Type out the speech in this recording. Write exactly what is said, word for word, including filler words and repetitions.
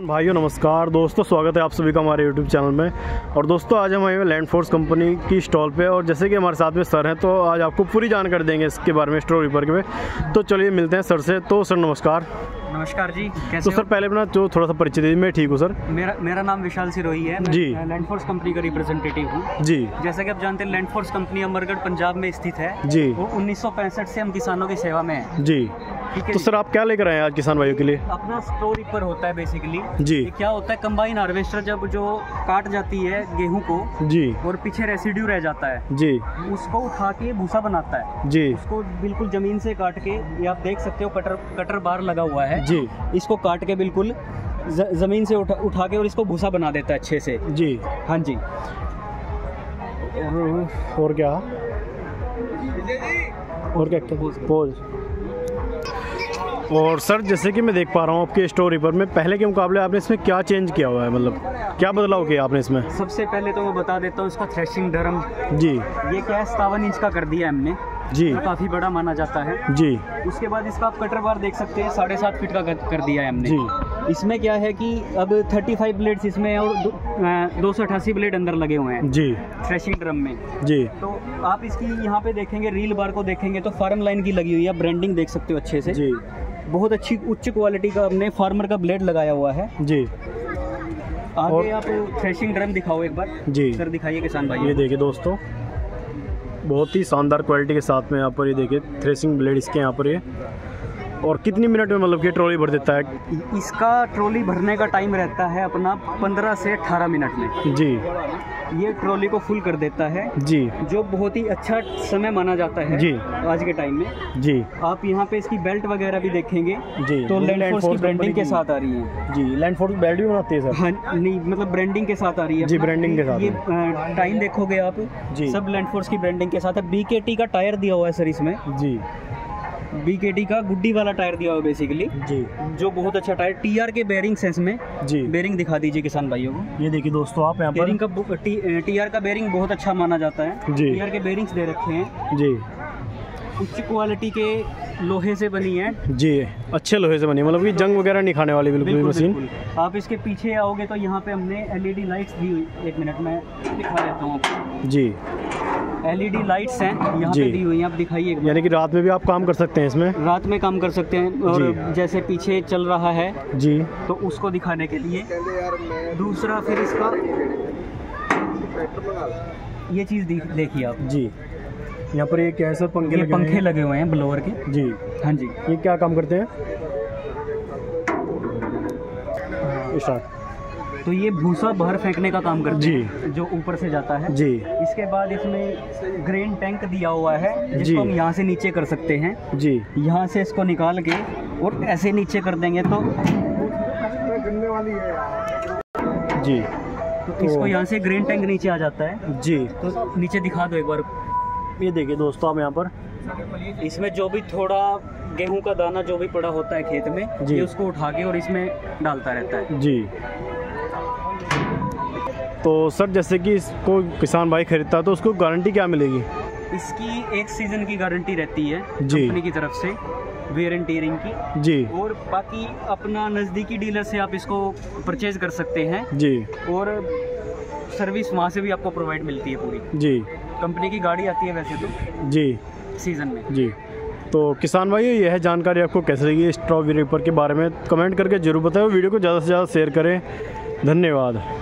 भाइयों नमस्कार दोस्तों, स्वागत है आप सभी का हमारे यूट्यूब चैनल में। और दोस्तों आज हम आए हैं लैंड फोर्स कंपनी की स्टॉल पे, और जैसे कि हमारे साथ में सर हैं तो आज आपको पूरी जानकारी देंगे इसके बारे में, स्टोर रीपर के में। तो चलिए मिलते हैं सर से। तो सर नमस्कार। नमस्कार जी, कैसे तो सर पहले अपना जो थोड़ा सा परिचय दीजिए। मैं ठीक हूँ सर। मेरा मेरा नाम विशाल सिरोही है। मैं जी। लैंड फोर्स कंपनी का रिप्रेजेंटेटिव हूँ। जी। जैसा कि आप जानते हैं Land Force company Amargarh Punjab में स्थित है। जी। वो उन्नीस सौ पैंसठ से हम किसानों की सेवा में है। जी। ठीक है। तो सर आप क्या लेकर आए हैं आज किसान भाइयों के लिए? अपना स्टोर रीपर होता है बेसिकली। जी। ये क्या होता है, कंबाइन हार्वेस्टर जब जो काट जाती है गेहूँ को, जी, और पीछे रेसिड्यू रह जाता है, जी, उसको उठा के भूसा बनाता है। जी। उसको बिल्कुल जमीन से काट के, ये आप देख सकते हो कटर कटर बार लगा हुआ है। जी। इसको काट के बिल्कुल ज, जमीन से उठा उठा के और इसको भूसा बना देता है अच्छे से। जी हाँ जी। और, और क्या और क्या पोज। और सर जैसे कि मैं देख पा रहा हूँ आपके स्टोर रीपर में पहले के मुकाबले आपने इसमें क्या चेंज किया हुआ है, मतलब क्या बदलाव किया आपने इसमें? सबसे पहले तो मैं बता देता हूँ इसका थ्रेशिंग ड्रम। जी। ये क्या है, सतावन इंच का कर दिया है हमने। जी। काफ़ी बड़ा माना जाता है। जी। उसके बाद इसका आप कटर बार देख सकते हैं, साढ़े सात फीट का कर दिया है हमने। जी। इसमें क्या है कि अब पैंतीस ब्लेड्स इसमें और दो सौ अठासी ब्लेड अंदर लगे हुए हैं। जी। थ्रेशिंग ड्रम में। जी। तो आप इसकी यहाँ पे देखेंगे, रील बार को देखेंगे तो फार्म लाइन की लगी हुई है, ब्रांडिंग देख सकते हो अच्छे से। जी। बहुत अच्छी उच्च क्वालिटी का हमने फार्मर का ब्लेड लगाया हुआ है। जी। आगे आप थ्रेशिंग ड्रम दिखाओ एक बार। जी सर, दिखाइए किसान भाई। ये देखिए दोस्तों, बहुत ही शानदार क्वालिटी के साथ में यहाँ पर ये देखिए थ्रेशिंग ब्लेड इसके यहाँ पर ये। और कितनी मिनट में मतलब कि ट्रॉली भर देता है? इसका ट्रॉली भरने का टाइम रहता है अपना पंद्रह से अठारह मिनट में। जी। ये ट्रॉली को फुल कर देता है। जी। जो बहुत ही अच्छा समय माना जाता है। जी। आज के टाइम में। जी। आप यहाँ पे इसकी बेल्ट वगैरह भी देखेंगे। जी। तो लैंड फोर्स की ब्रांडिंग के साथ आ रही है। जी। लैंड फोर्स बेल्ट भी बनाते हैं सर? हाँ नहीं, मतलब ब्रांडिंग के साथ आ रही है। जी, ब्रांडिंग के साथ। ये टाइम देखोगे आप। जी। सब लैंड फोर्स की ब्रांडिंग के साथ है। बी के टी का टायर दिया हुआ है सर इसमें। जी। बी के टी का गुड्डी वाला टायर दिया हुआ बेसिकली। जी। जो बहुत अच्छा टायर, टी आर के बेरिंग सेंस में। जी। बेरिंग दिखा दीजिए किसान भाइयों को। ये देखिए दोस्तों आप यहाँ पर बेरिंग का टी आर का बेरिंग बहुत अच्छा माना जाता है। जी। टी आर के बेरिंग्स दे रखे हैं। जी। उच्च क्वालिटी के लोहे से बनी है। जी, अच्छे लोहे से बनी, मतलब कि जंग वगैरह नहीं खाने वाली बिल्कुल मशीन। आप इसके पीछे आओगे तो यहाँ पे हमने एल ई डी लाइट्स दी हुई, एक मिनट में दिखा देता हूँ आपको। जी। एल ई डी लाइट्स हैं यहाँ पे दी हुई हैं, आप दिखाइए। यानी कि रात में भी आप काम कर सकते हैं इसमें? रात में काम कर सकते हैं। और जैसे पीछे चल रहा है जी, तो उसको दिखाने के लिए। दूसरा फिर इसका ये चीज़ देखिए आप। जी। यहाँ पर ये क्या है सर? पंखे लगे पंखे लगे हुए हैं ब्लोअर के। जी हाँ जी। ये क्या काम करते हैं? स्टार्ट। तो ये भूसा बाहर फेंकने का काम करते हैं, जो ऊपर से जाता है। जी। इसके बाद इसमें ग्रेन टैंक दिया हुआ है, जिसको हम यहाँ से नीचे कर सकते हैं। जी। यहाँ से इसको निकाल के और ऐसे नीचे कर देंगे तो जी, तो इसको यहाँ से ग्रेन टैंक नीचे आ जाता है। जी। तो नीचे दिखा दो एक बार। ये देखिए दोस्तों आप यहाँ पर, इसमें जो भी थोड़ा गेहूं का दाना जो भी पड़ा होता है खेत में, ये उसको उठा के और इसमें डालता रहता है। जी। तो सर जैसे कि इसको किसान भाई खरीदता है तो उसको गारंटी क्या मिलेगी? इसकी एक सीजन की गारंटी रहती है कंपनी की तरफ से, वेयर एंड टीयरिंग की। जी। और बाकी अपना नज़दीकी डीलर से आप इसको परचेज कर सकते हैं। जी। और सर्विस वहाँ से भी आपको प्रोवाइड मिलती है पूरी। जी। कंपनी की गाड़ी आती है वैसे तो। जी। सीजन में। जी। तो किसान भाई यह जानकारी आपको कैसे लगी स्ट्रॉबेरी रीपर के बारे में, कमेंट करके जरूर बताएं। वीडियो को ज़्यादा से ज़्यादा शेयर करें। धन्यवाद।